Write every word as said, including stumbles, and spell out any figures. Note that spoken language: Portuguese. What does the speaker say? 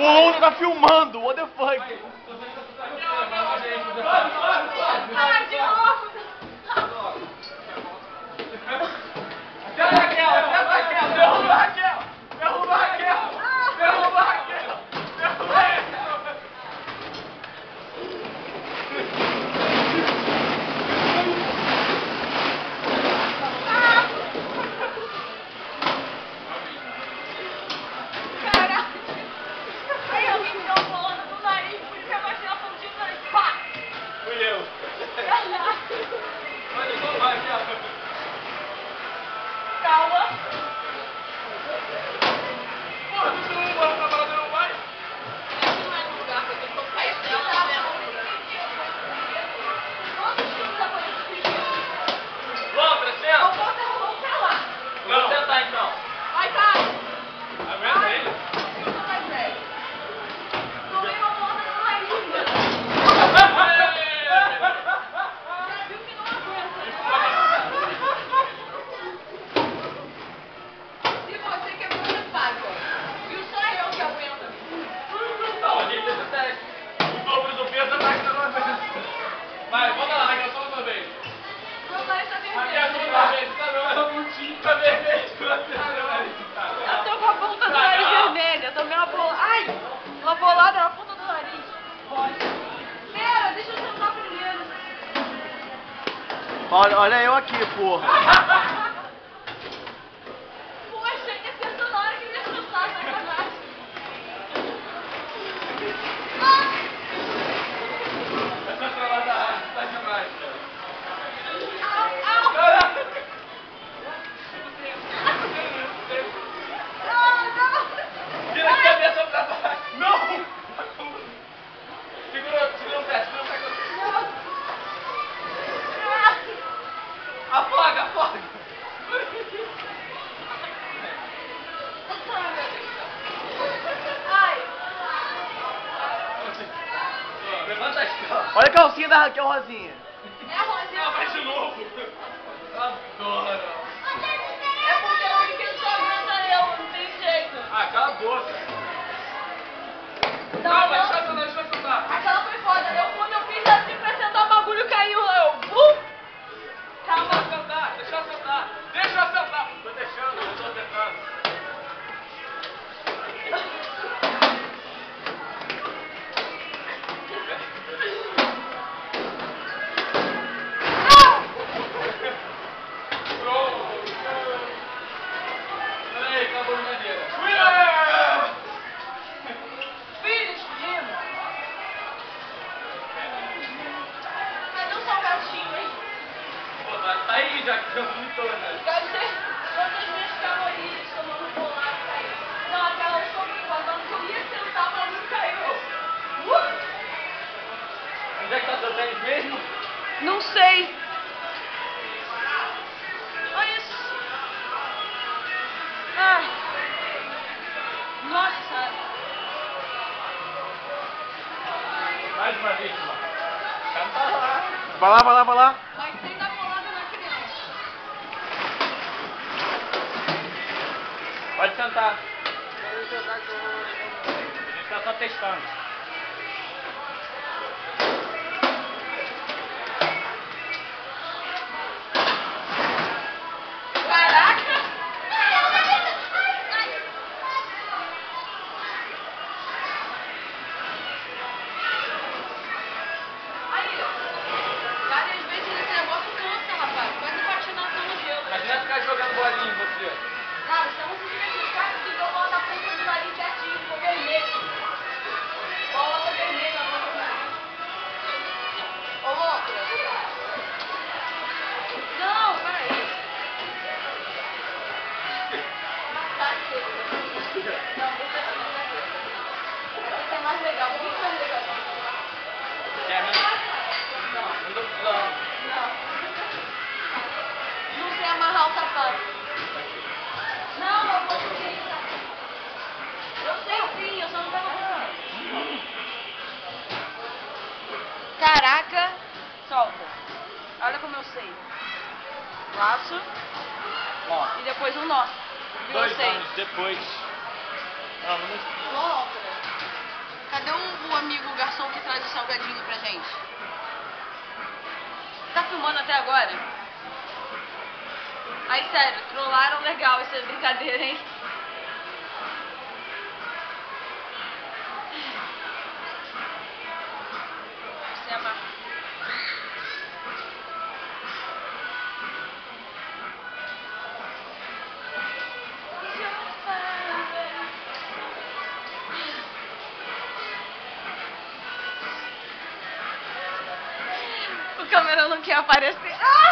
Londa tá filmando, what the fuck? Ah, de novo! Até a Raquel, até a Raquel, derruba a Raquel! Derruba a Raquel! Derruba a Raquel! Derruba a Raquel! Caraca! Aí alguém me deu uma bolona no nariz, por isso que eu baixei a pontinha do nariz. Pá! Fui eu. Olha só, vai, Raquel. Calma. Porra, tu não vai, a parada não vai? Aqui não é no lugar, porque eu tô caindo dela. Quantos times da polícia? Lontra, Eu senta. vou vou pra lá. Vamos sentar então. Vai, tá. Aguenta ele. Não vai sério. Tomei uma bolona no nariz. Já viu que não aguenta. Se você quebrou, você paga. Viu, só eu que aguento. Não, a gente fez o teste. O dobro do peso tá aqui na nossa. Vai, volta lá, Raquel, só uma vez. Meu nariz tá Raquel, só vermelho. uma vez. Tá não, tá vermelho. Eu tô com a ponta do nariz vermelha. Eu tomei uma bolada. Ai! Uma bolada na ponta do nariz. Pera, deixa eu sentar primeiro. Olha, olha eu aqui, porra. Poxa, ele pensou na hora que ele ia sentar, sacanagem. Essa estrela tá demais, cara. Au, au. Não, não. Vira a cabeça pra baixo. Não! Segura, segura o pé, segura o pé. Afoga, afoga. Ai. Levanta as costas. Olha a calcinha da Raquel Rosinha. É a Rosinha. Não, vai de novo. Adoro. É porque eu vi que ele só aguenta eu, não tem jeito. Ah, cala a boca. Não, Não, não. vai sentar, deixa eu sentar. Aquela foi foda. Eu, quando eu fiz assim pra sentar, o bagulho caiu. Eu, bum. Calma. Deixa eu sentar, deixa eu sentar. Deixa eu sentar. Tô deixando, eu tô tentando. Peraí, acabou a brincadeira. Filhos, Dino. Cadê o salgadinho, hein? Pô, tá, tá aí já que eu vomitou, né? Cadê? Quantas minhas calorias tomando bolada caiu? Não, aquela eu sou quando eu ia sentar, o bagulho caiu. Uh! Onde é que tá seu tênis mesmo? Não sei. Olha isso. Ai. Nossa. Mais uma vítima. Canta lá. Vai lá, vai lá, vai lá. Mas sem dar bolada na criança. Pode sentar. A gente tá só testando. Caraca. Aí, várias vezes esse negócio cansa, rapaz. Quase patinação no gelo. Imagina ficar jogando bolinha em você. Não, estamos se divertindo. Cara, que deu bola na ponta do nariz certinho, ficou vermelho. Bola foi vermelha na ponta do nariz. Ô, louca. Não, peraí. Tá aqui. Não, deixa eu ver. Esse é mais legal, muito mais legal. É, né? Não, não tô precisando. Não. Não sei amarrar o sapato. Não, eu vou sim. Eu sei sim, eu só não tava pensando. Caraca. Solta. Olha como eu sei. Laço. Ó, E depois um nó. Viu? Eu dois sei. anos depois. Não, não Louca. Cadê o, o amigo garçom que traz o salgadinho pra gente? Tá filmando até agora? Aí, sério, trollaram legal, isso é brincadeira, hein? Você é má. O câmera não quer aparecer. Ah!